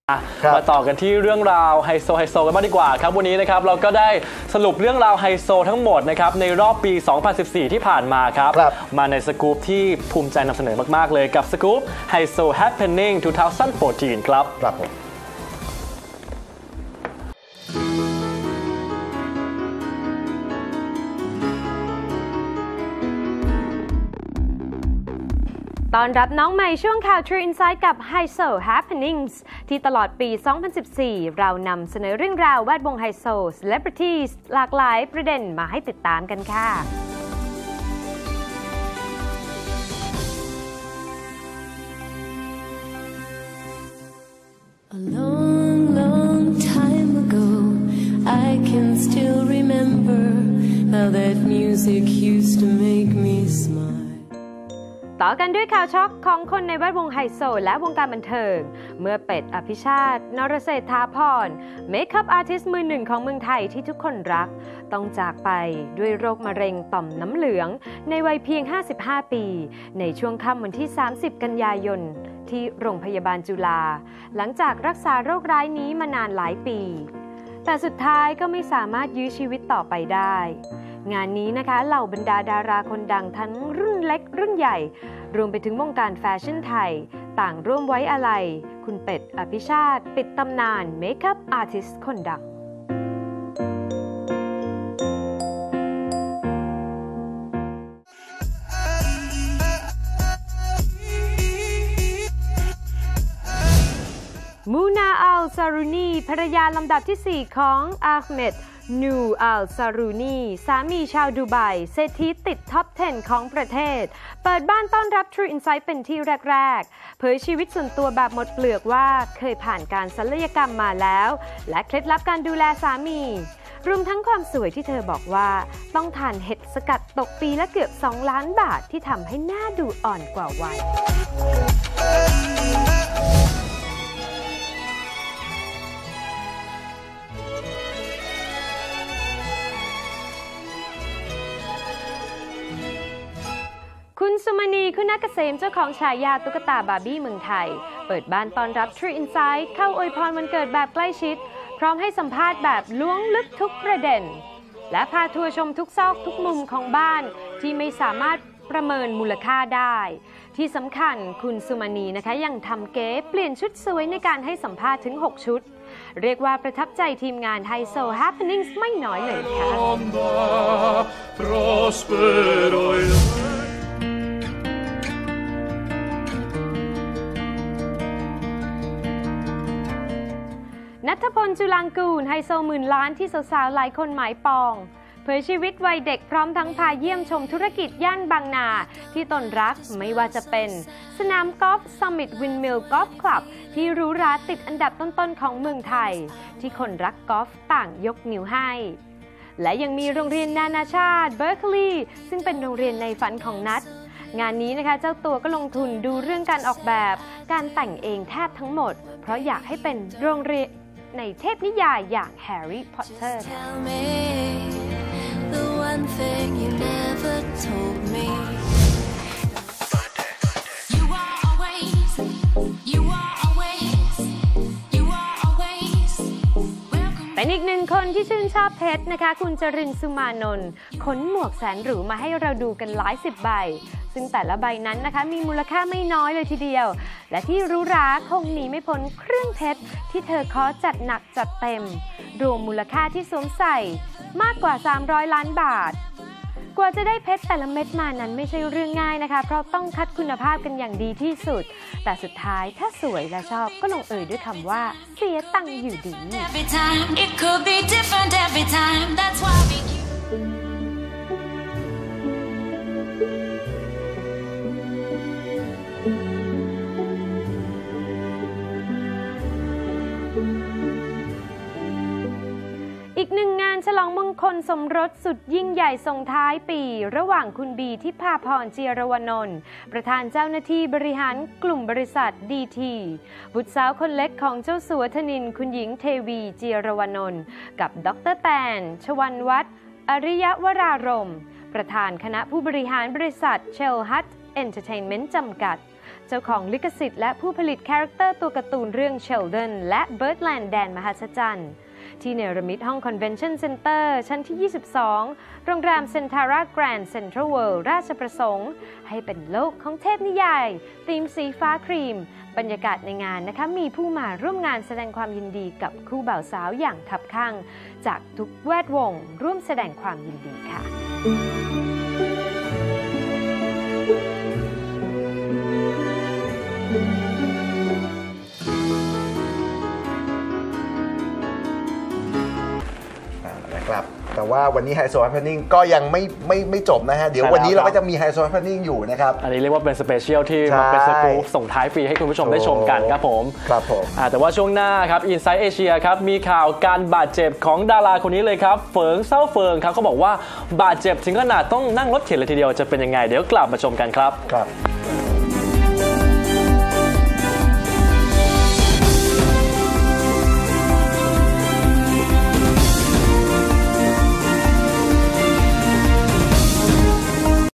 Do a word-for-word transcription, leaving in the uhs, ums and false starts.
มาต่อกันที่เรื่องราวไฮโซไฮโซกันบ้างดีกว่าครับวันนี้นะครับเราก็ได้สรุปเรื่องราวไฮโซทั้งหมดนะครับในรอบปี สองพันสิบสี่ ที่ผ่านมาครับมาในสกู๊ปที่ภูมิใจนำเสนอมากๆเลยกับสกู๊ปไฮโซ Happening สองพันสิบสี่ ครับครับผมตอนรับน้องใหม่ช่วงข่าว True Insight กับ ไฮโซ Happenings ที่ตลอดปี สองพันสิบสี่ เรานำเสนอเรื่องราวแวดวงไฮโซ Celebrities หลากหลายประเด็นมาให้ติดตามกันค่ะ A long, long time ago I can still remember how that music used to make me smile ต่อกันด้วยข่าวช็อกของคนในแวดวงไฮโซและวงการบันเทิงเมื่อเป็ดอภิชาตินรเศรษฐาพรเมคอัพอาร์ติสต์มือหนึ่งของเมืองไทยที่ทุกคนรักต้องจากไปด้วยโรคมะเร็งต่อมน้ำเหลืองในวัยเพียงห้าสิบห้าปีในช่วงค่ำวันที่สามสิบกันยายนที่โรงพยาบาลจุฬาหลังจากรักษาโรคร้ายนี้มานานหลายปีแต่สุดท้ายก็ไม่สามารถยื้อชีวิตต่อไปได้งานนี้นะคะเหล่าบรรดาดาราคนดังทั้งรุ่นเล็กรุ่นใหญ่รวมไปถึงวงการแฟชั่นไทยต่างร่วมไว้อาลัยคุณเป็ดอภิชาติปิดตำนานเมคอัพอาร์ติสต์คนดังมูนาอัลซารูนีภรรยาลำดับที่สี่ของอาห์เมดนูอัลซารูนีสามีชาวดูไบเศรษฐีติดท็อปสิบของประเทศเปิดบ้านต้อนรับ True Insight เป็นที่แรกๆเผยชีวิตส่วนตัวแบบหมดเปลือกว่าเคยผ่านการศัลยกรรมมาแล้วและเคล็ดลับการดูแลสามีรวมทั้งความสวยที่เธอบอกว่าต้องทานเห็ดสกัดตกปีละเกือบสองล้านบาทที่ทำให้หน้าดูอ่อนกว่าวัยคุณสุมณีคุณเกษมเจ้าของฉายาตุ๊กตาบาร์บี้เมืองไทยเปิดบ้านต้อนรับ True Insight เข้าอวยพรวันเกิดแบบใกล้ชิดพร้อมให้สัมภาษณ์แบบล้วงลึกทุกประเด็นและพาทัวร์ชมทุกซอกทุกมุมของบ้านที่ไม่สามารถประเมินมูลค่าได้ที่สำคัญคุณสุมณีนะคะยังทำเก๋เปลี่ยนชุดสวยในการให้สัมภาษณ์ถึงหกชุดเรียกว่าประทับใจทีมงานไฮโซ Happenings ไม่น้อยเลยค่ะณัฐพล จุลังกูลไฮโซหมื่นล้านที่สาวๆหลายคนหมายปองเผยชีวิตวัยเด็กพร้อมทั้งพาเยี่ยมชมธุรกิจย่านบางนาที่ตนรักไม่ว่าจะเป็นสนามกอล์ฟ Summit Windmill Golf Club ที่หรูหราติดอันดับต้นๆของเมืองไทยที่คนรักกอล์ฟต่างยกนิ้วให้และยังมีโรงเรียนนานาชาติเบอร์คลีย์ซึ่งเป็นโรงเรียนในฝันของนัทงานนี้นะคะเจ้าตัวก็ลงทุนดูเรื่องการออกแบบการแต่งเองแทบทั้งหมดเพราะอยากให้เป็นโรงเรียนในเทพนิยายอย่างแฮร์รี่พอตเตอร์เป็นอีกหนึ่งคนที่ชื่นชอบเพชรนะคะคุณจรินทร์ สุมานนท์ขนหมวกแสนหรูมาให้เราดูกันหลายสิบใบซึ่งแต่ละใบนั้นนะคะมีมูลค่าไม่น้อยเลยทีเดียวและที่หรูหราคงหนีไม่พ้นเครื่องเพชรที่เธอขอจัดหนักจัดเต็มรวมมูลค่าที่สวมใส่มากกว่าสามร้อยล้านบาทกว่าจะได้เพชรแต่ละเม็ดมานั้นไม่ใช่เรื่องง่ายนะคะเพราะต้องคัดคุณภาพกันอย่างดีที่สุดแต่สุดท้ายถ้าสวยและชอบก็ลงเอยด้วยคำว่าเสียตังค์อยู่ดีอีกหนึ่งงานฉลองมงคลสมรสสุดยิ่งใหญ่ส่งท้ายปีระหว่างคุณบีทิพาพร เจียรวนนท์ประธานเจ้าหน้าที่บริหารกลุ่มบริษัทดีทีบุตรสาวคนเล็กของเจ้าสัวธนินทร์คุณหญิงเทวี เจียรวนนท์กับดร.แตน ชวันวัฒน์อริยวรารมณ์ประธานคณะผู้บริหารบริษัทเชลฮัตเอนเตอร์เทนเมนต์จำกัดเจ้าของลิขสิทธิ์และผู้ผลิตคาแรคเตอร์ตัวการ์ตูนเรื่อง Sheldon และ Birdland แดนมหัศจรรย์ที่เนรมิตห้อง Convention Center ชั้นที่ ยี่สิบสอง โรงแรม Centara Grand Central World ราชประสงค์ให้เป็นโลกของเทพนิยายธีมสีฟ้าครีมบรรยากาศในงานนะคะมีผู้มาร่วมงานแสดงความยินดีกับคู่บ่าวสาวอย่างคับคั่งจากทุกแวดวงร่วมแสดงความยินดีค่ะนะครับแต่ว่าวันนี้ไฮโซแฮปเพนนิ่งก็ยังไม่ไม่ไม่จบนะฮะเดี๋ยววันนี้เราก็จะมีไฮโซแฮปเพนนิ่งอยู่นะครับอันนี้เรียกว่าเป็นสเปเชียลที่มาเป็นสกู๊ปส่งท้ายฟรีให้คุณผู้ชมได้ชมกันครับผมครับผมแต่ว่าช่วงหน้าครับ Inside Asia ครับมีข่าวการบาดเจ็บของดาราคนนี้เลยครับเฟิงเซาเฟิงครับเขาบอกว่าบาดเจ็บถึงขนาดต้องนั่งรถเข็นเลยทีเดียวจะเป็นยังไงเดี๋ยวกลับมาชมกันครับครับ